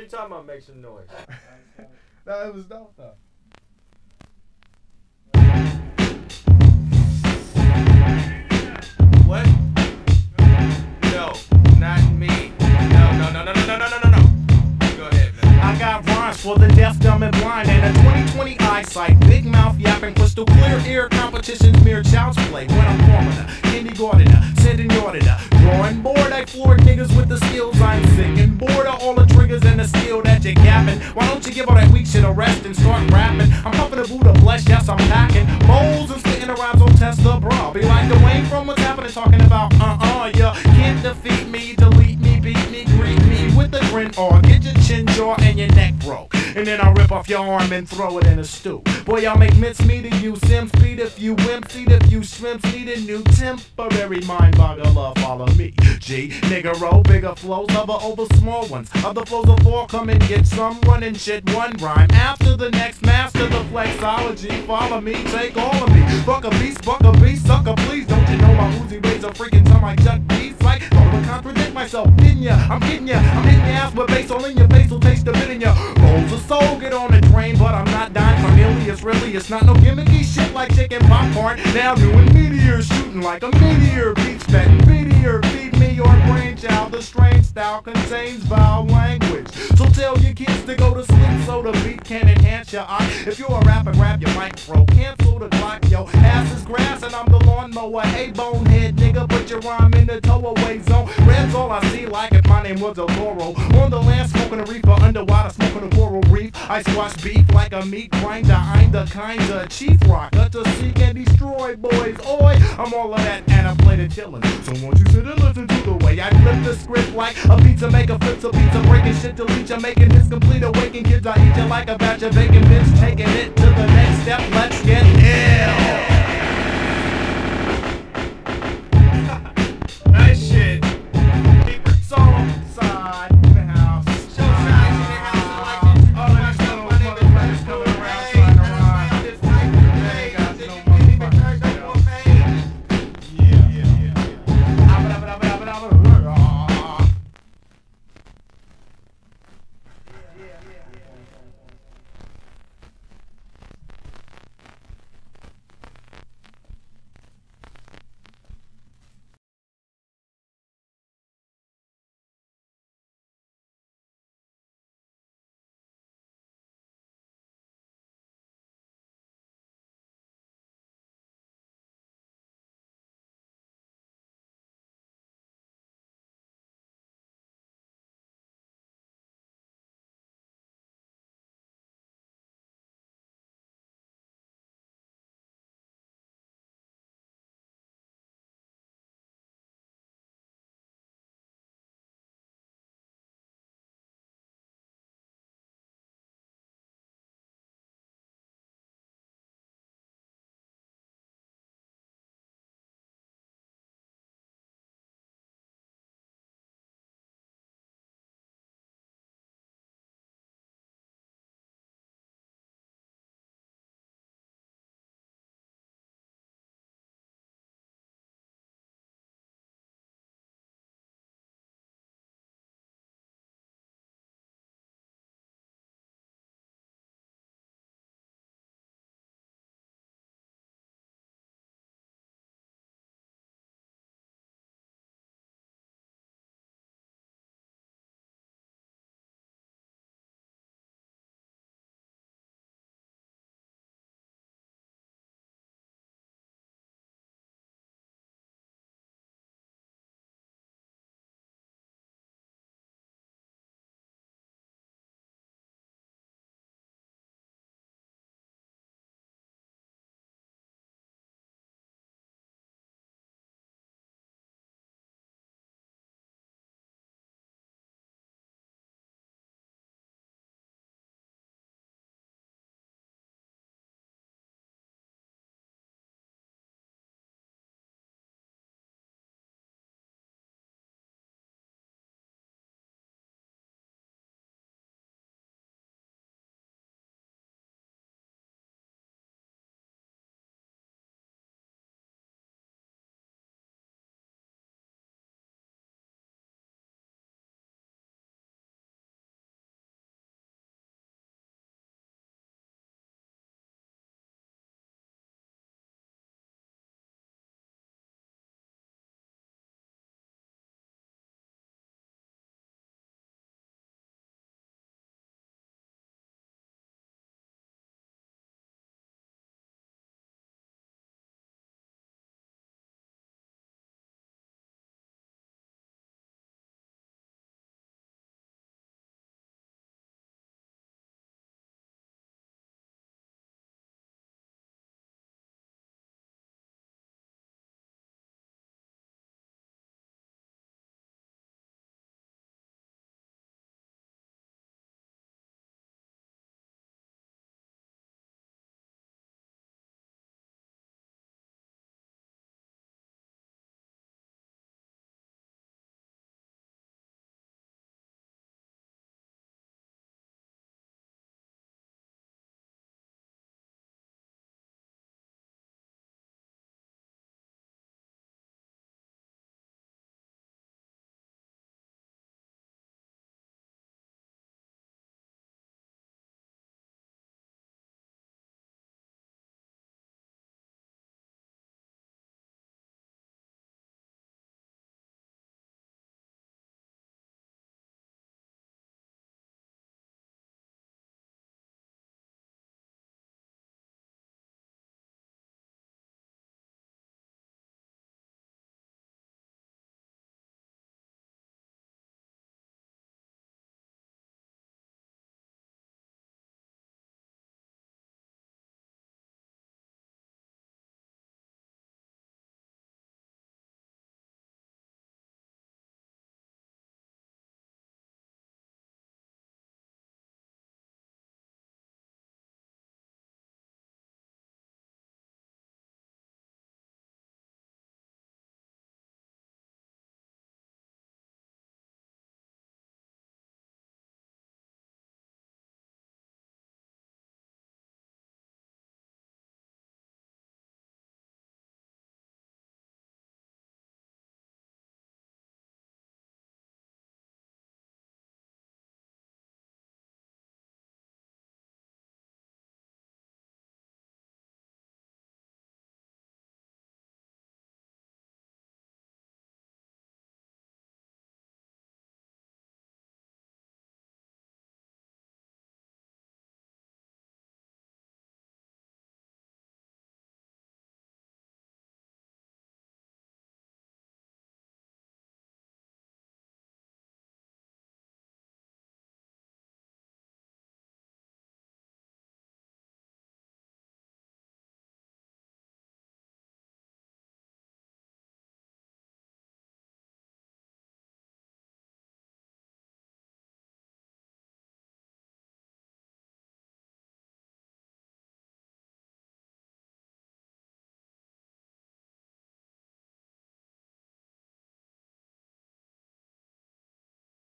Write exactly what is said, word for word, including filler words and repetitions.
you talking about? Make some noise. No, it was dope though. What? No, not me. No, no, no, no, no, no, no, no, no. Go ahead, man. I got rhymes for the deaf, dumb, and blind, and a twenty twenty eyesight. Big mouth yapping, crystal clear ear. Competitions mere child's play. When I'm forming kindergartner, sending yarded drawing board. I floored niggas with the skills I'm sick and bored of all the triggers and the skill that you're gapping. Why don't you give all that weak shit a rest and start rapping? I'm puffing the Buddha bless, yes I'm packing bowls and spitting the rhymes on test the bra. Be like Dwayne from What's Happening, talking about uh-uh, you can't defeat me, delete me, beat me, greet me with a grin or get your chin jaw and your neck broke. And then I'll rip off your arm and throw it in a stew. Boy, I'll make mincemeat of you, Sims feed a few wimps, eat a few shrimps, need a new temporary mind boggler, follow me. G, nigga roll, bigger flows, hover over small ones. Other flows of four, come and get some running shit, one rhyme after the next, master the flexology. Follow me, take all of me. Fuck a beast, fuck a beast, sucker, please. Don't you know my Uzi raise a freaking time like Chuck D? Like, don't ever contradict myself, didn't ya? I'm getting ya, I'm hitting your ass with bass all in your face, will taste the bit in ya. Rolls of soul, get on the train, but I'm not dying. Cornelius, really, it's not no gimmicky shit like chicken popcorn. Now doing meteors, shooting like a meteor, beach betting, meteor, feed me your brainchild. The strange style contains vowel language, so tell your kids to go to sleep so the beat can enhance your eye. If you're a rapper, grab your micro, cancel the clock, yo. Ass is grass and I'm the lawnmower. Hey, bonehead nigga, put your rhyme in the towaway zone. Red's all I see, like if my name was a Loro. On the land, smoking a reefer, underwater, smoking a coral reef. I squash beef like a meat grinder. I'm the kind of chief rocker to seek and destroy boys. Oi, I'm all of that and I play the chillin'. So won't you sit and listen to the way I flip the script like a pizza maker flips a pizza, breaking shit to leech ya, making his complete awaken kids. I eat ya like a batch of bacon, bitch, taking it to the next step. Let's get ill.